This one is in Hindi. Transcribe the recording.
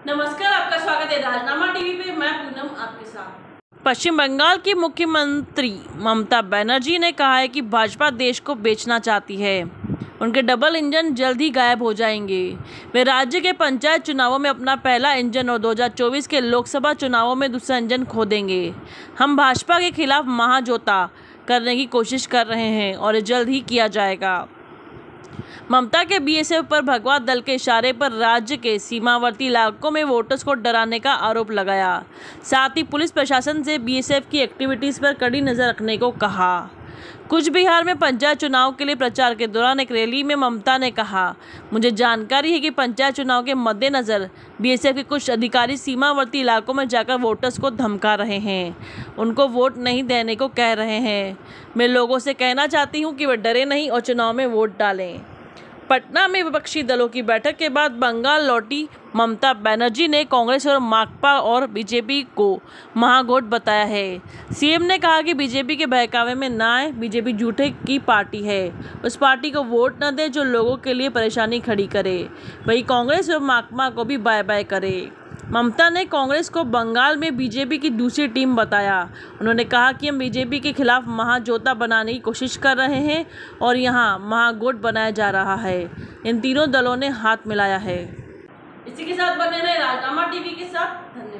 नमस्कार, आपका स्वागत है राजनामा टीवी पे। मैं पूनम आपके साथ। पश्चिम बंगाल की मुख्यमंत्री ममता बनर्जी ने कहा है कि भाजपा देश को बेचना चाहती है। उनके डबल इंजन जल्द ही गायब हो जाएंगे। वे राज्य के पंचायत चुनावों में अपना पहला इंजन और 2024 के लोकसभा चुनावों में दूसरा इंजन खो देंगे। हम भाजपा के खिलाफ महाजोता करने की कोशिश कर रहे हैं और जल्द ही किया जाएगा। ममता के बीएसएफ पर भगवा दल के इशारे पर राज्य के सीमावर्ती इलाकों में वोटर्स को डराने का आरोप लगाया। साथ ही पुलिस प्रशासन से बीएसएफ की एक्टिविटीज पर कड़ी नजर रखने को कहा। कुछ बिहार में पंचायत चुनाव के लिए प्रचार के दौरान एक रैली में ममता ने कहा, मुझे जानकारी है कि पंचायत चुनाव के मद्देनजर बीएसएफ के कुछ अधिकारी सीमावर्ती इलाकों में जाकर वोटर्स को धमका रहे हैं, उनको वोट नहीं देने को कह रहे हैं। मैं लोगों से कहना चाहती हूं कि वे डरे नहीं और चुनाव में वोट डालें। पटना में विपक्षी दलों की बैठक के बाद बंगाल लौटी ममता बनर्जी ने कांग्रेस और माकपा और बीजेपी को महागोट बताया है। सीएम ने कहा कि बीजेपी के बहकावे में ना आए। बीजेपी झूठे की पार्टी है, उस पार्टी को वोट न दे जो लोगों के लिए परेशानी खड़ी करे। वही कांग्रेस और माकपा को भी बाय बाय करे। ममता ने कांग्रेस को बंगाल में बीजेपी की दूसरी टीम बताया। उन्होंने कहा कि हम बीजेपी के खिलाफ महाजोता बनाने की कोशिश कर रहे हैं और यहां महागोट बनाया जा रहा है। इन तीनों दलों ने हाथ मिलाया है। इसी के साथ बने रहे राजनामा टीवी के साथ। धन्यवाद।